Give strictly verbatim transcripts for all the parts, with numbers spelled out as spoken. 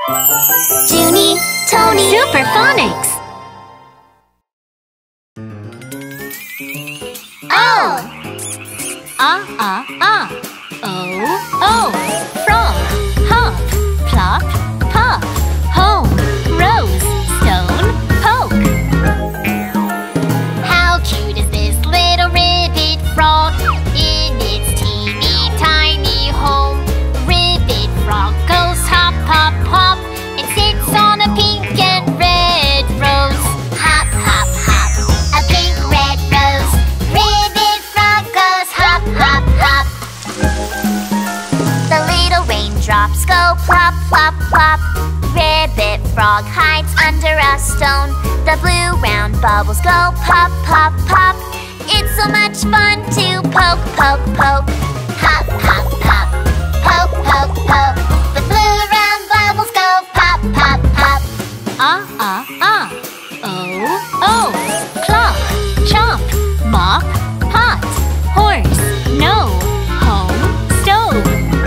JunyTony SuperPhonics. Oh! Ah, ah, ah. Oh, oh. Frog, hop, plop, pop. Home, rose, stone, poke. How cute is this little ribbit frog in its teeny tiny home? Ribbit frog goes hop, hop, hop and sits on a pink and red rose. Hop, hop, hop, a pink red rose. Ribbit frog goes hop, hop, hop. The little raindrops go plop, plop, plop. Ribbit frog hides under a stone. The blue round bubbles go pop, pop, pop. It's so much fun to poke, poke, poke. Hop, hop, hop, poke, poke, poke. The blue round bubbles go pop, pop, pop. Ah, ah, ah. Oh, oh. Clop, chomp, mop, pot. Horse, no, home, stove.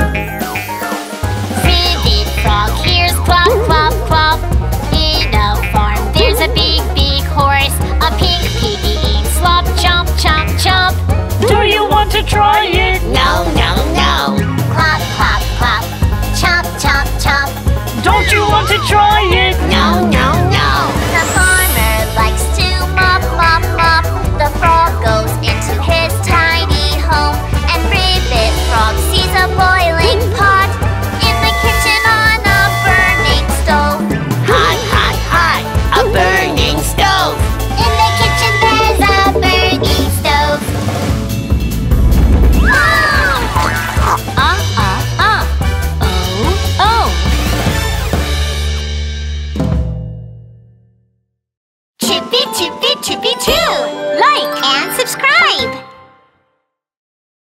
Ribbit frog hears plop, plop, plop. In a farm there's a big, big horse. A pink piggy eats slop, chomp, chomp, chomp. Do you want to try it? No, no, no. Clop, clop, clop. Chomp, chomp, chomp. Don't you want to try it? No, no, no. The farmer likes to mop, mop, mop. The frog goes into his tiny home. And Ribbit Frog sees a boiling pot in the kitchen on a burning stove. Hot, hot, hot, a burning stove. In the kitchen there's a burning stove. Ah! Ah, ah, ah. Oh, oh. Chippy, chippy, chippy, choo. Like and subscribe.